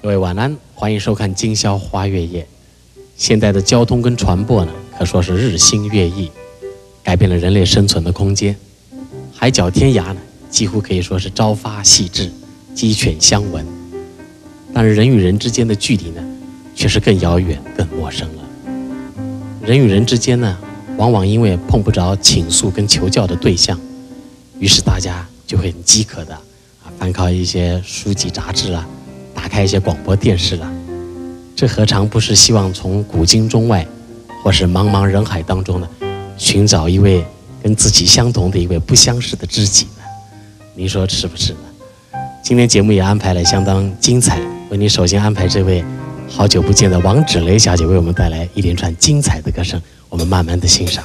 各位晚安，欢迎收看《今宵花月夜》。现代的交通跟传播呢，可说是日新月异，改变了人类生存的空间。海角天涯呢，几乎可以说是朝发夕至，鸡犬相闻。但是人与人之间的距离呢，却是更遥远、更陌生了。人与人之间呢，往往因为碰不着倾诉跟求教的对象，于是大家就会很饥渴的翻靠一些书籍杂志啦，打开一些广播电视啦。这何尝不是希望从古今中外，或是茫茫人海当中呢，寻找一位跟自己相同的一位不相识的知己呢？您说是不是呢？今天节目也安排了相当精彩，为您首先安排这位好久不见的王芷蕾小姐为我们带来一连串精彩的歌声，我们慢慢的欣赏。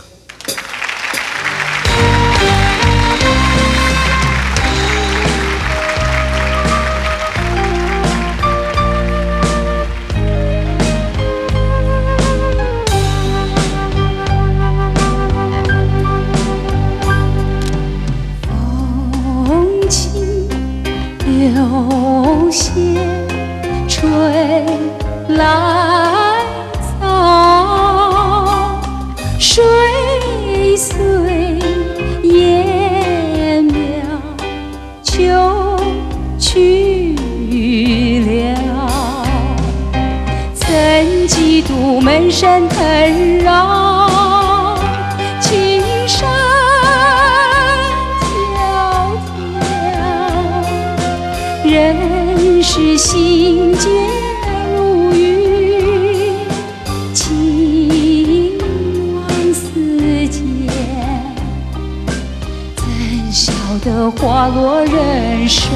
有些吹来草，水随烟苗秋去了，曾几度门山腾绕，青山人世心间如云，情往似箭，怎晓得花落人手，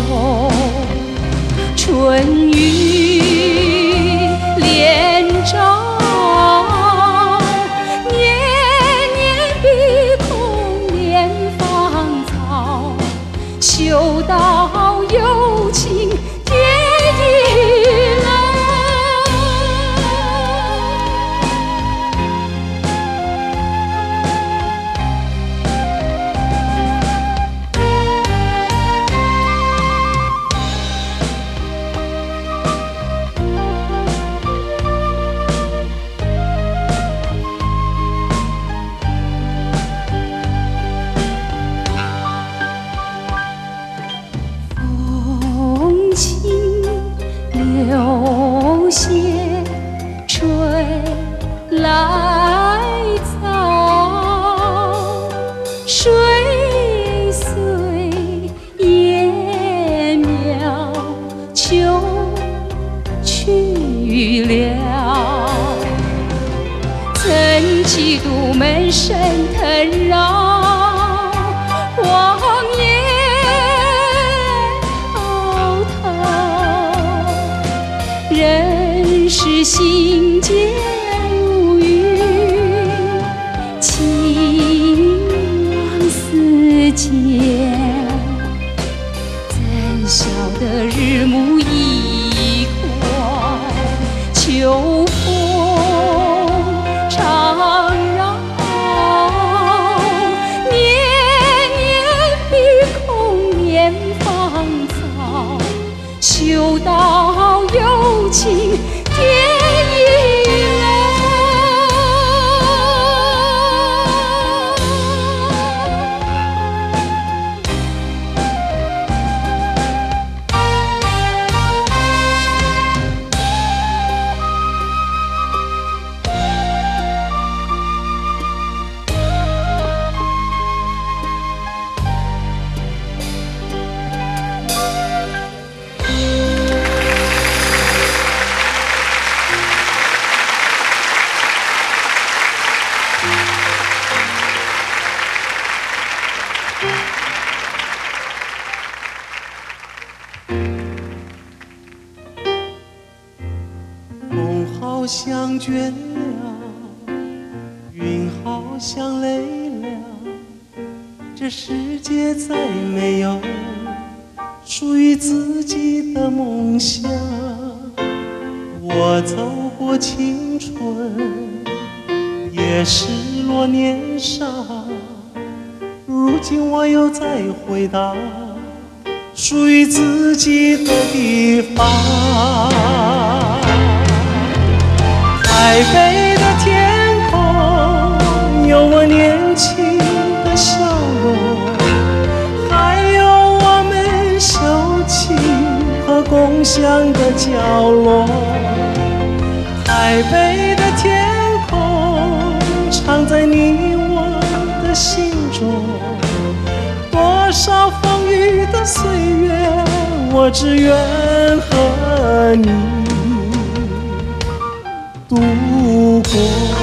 春雨连朝，年年闭空年芳草，嗅到幽情天意老。流些吹来草，水随烟苗秋去了，曾几度门山腾绕，荒野人世心间如云，情往似箭，怎晓得日暮已过，秋风常绕，年年闭空年芳草，嗅到幽情天意老。 梦好像倦了，云好像累了，这世界再没有属于自己的梦想。我走过青春，也失落年少，如今我又再回到属于自己的地方。 台北的天空有我年轻的笑容，还有我们休憩和共享的角落。台北的天空藏在你我的心中，多少风雨的岁月，我只愿和你度过。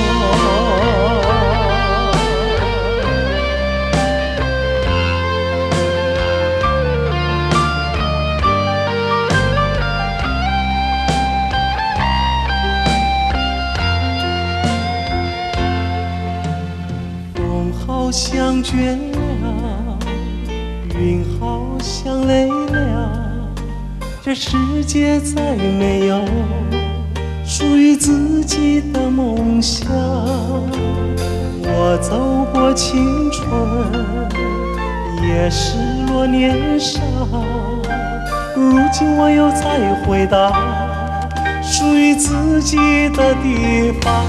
风好像倦了，云好像累了，这世界再没有属于自己的梦想。我走过青春，也失落年少，如今我又再回到属于自己的地方。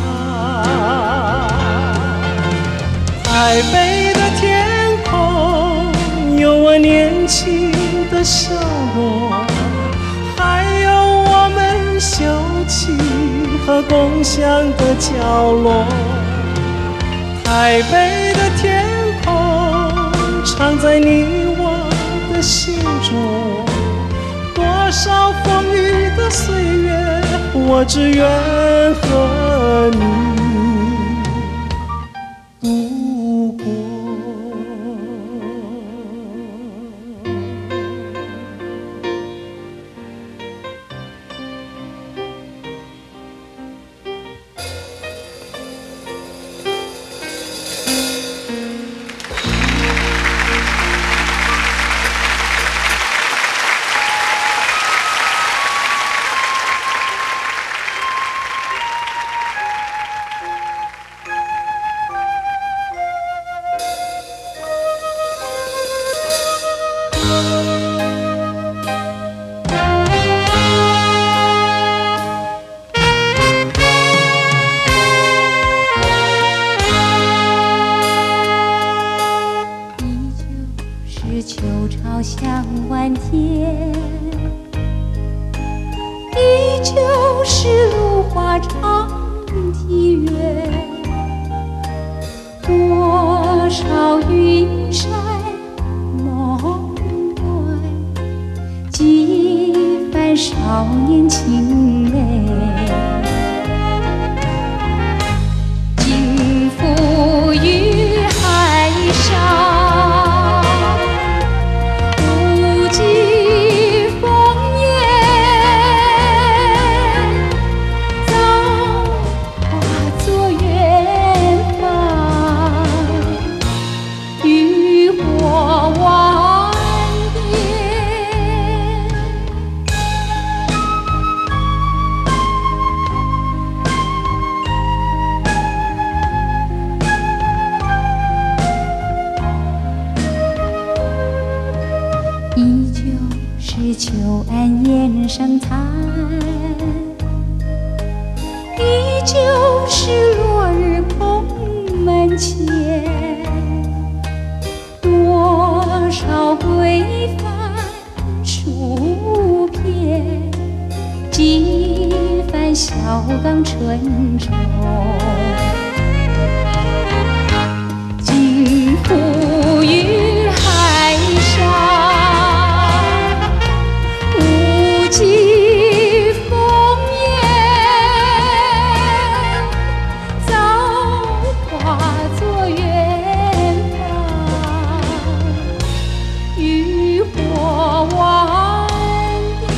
台北的天空有我年轻的笑容，还有我们休憩和共享的角落。台北的天空藏在你我的心中，多少风雨的岁月，我只愿和你度过。 秋潮向晚天，依旧是芦花长堤月，多少云山梦外，几番少年情泪。尽付于海上，依旧是秋岸烟上残，依旧是落日蓬门前，多少归帆数片，几番小港春愁。尽付于海上，几风烟，早化作远方，渔火万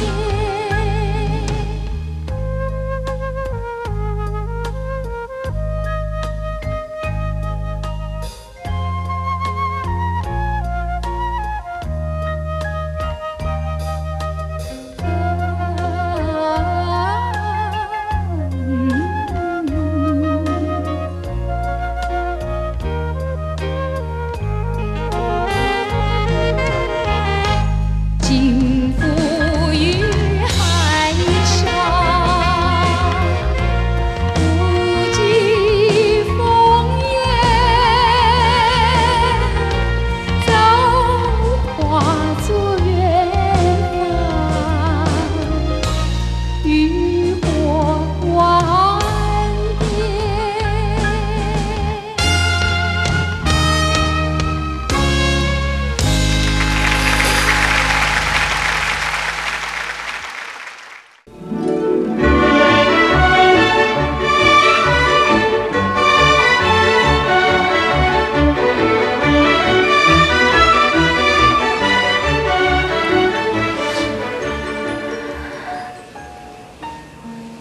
点。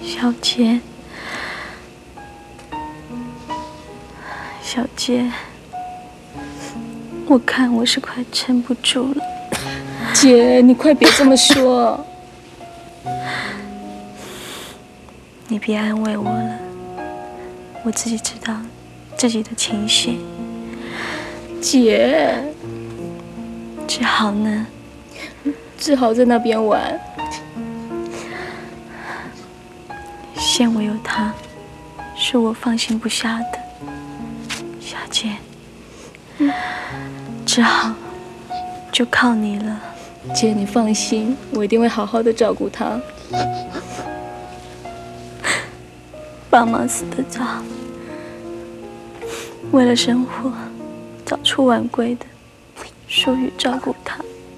小杰，小杰，我看我是快撑不住了。 姐，你快别这么说。 你别安慰我了，我自己知道自己的情绪。 姐， 志豪呢？ 志豪在那边玩。 现我有他，是我放心不下的。小姐，志豪就靠你了。 姐，你放心，我一定会好好的照顾他。 爸妈死得早，为了生活早出晚归的，疏于照顾他，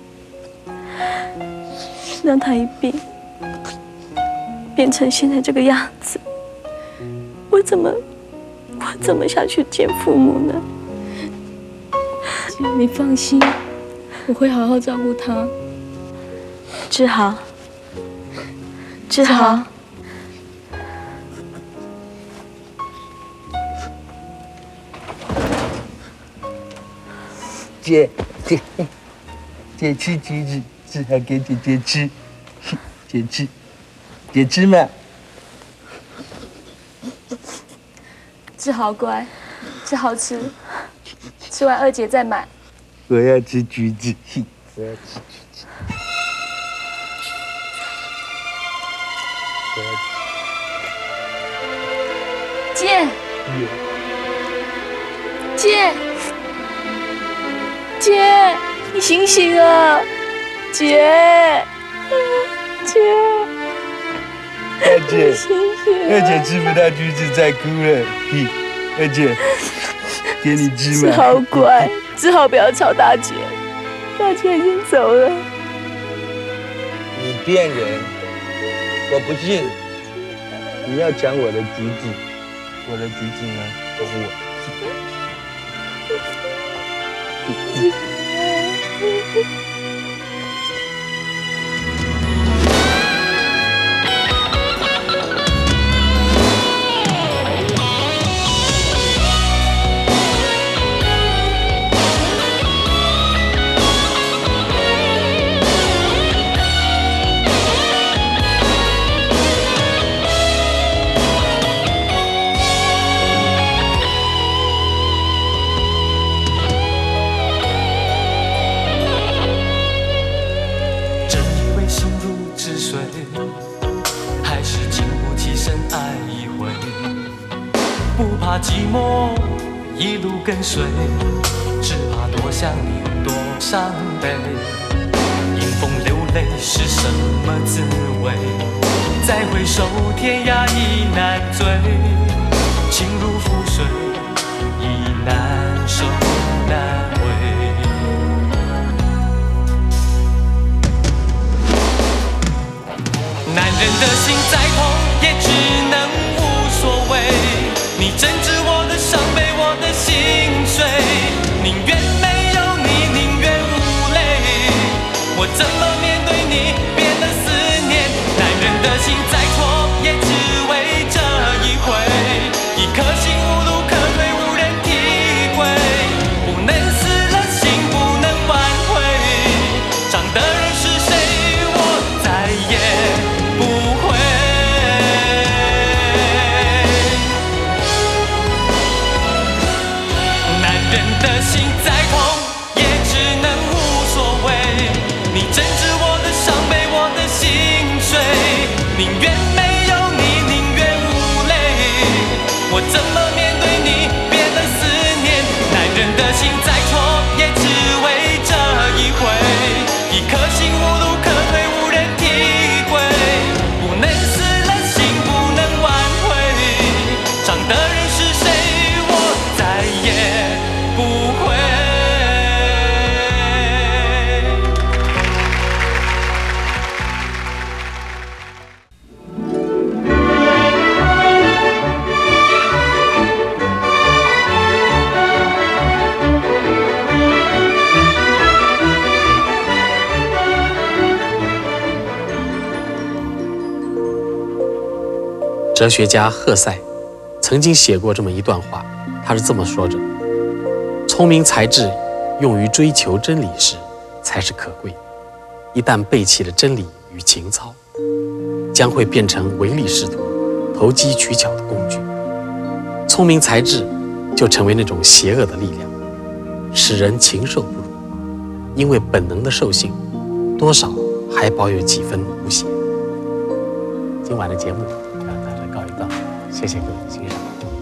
让他一病变成现在这个样子，我怎么下去见父母呢？ 姐，你放心，我会好好照顾他。 志豪，志豪。 姐吃橘子，志豪给姐姐吃，姐吃嘛。 志豪乖，志豪吃，吃完二姐再买。 我要吃橘子，我要吃橘子。 姐，姐，姐，你醒醒啊！姐， 二姐， 醒醒啊！ 二姐吃不到橘子在哭了，二姐，给你吃志嘛。 豪乖，志豪不要吵大姐，大姐已经走了。 你骗人，我不信。你要抢我的橘子，我的橘子呢，都是我。 寂寞一路跟随，只怕多想你多伤悲。迎风流泪是什么滋味？再回首天涯已难追，情如覆水已难收难回。男人的心再痛也只能无所谓，你针织我的伤悲，我的心碎，宁愿没有你，宁愿无泪，我怎么面对你变了思念？男人的心再挫，也只为这一回，一颗心无路可退，无人体会，不能死了心，不能挽回，伤的人是谁，我再也不会。 哲学家赫塞曾经写过这么一段话，他是这么说着：聪明才智用于追求真理时才是可贵，一旦背弃了真理与情操，将会变成唯利是图、投机取巧的工具。聪明才智就成为那种邪恶的力量，使人禽兽不如，因为本能的兽性多少还保有几分无邪。今晚的节目到这告一段落，谢谢各位的欣赏。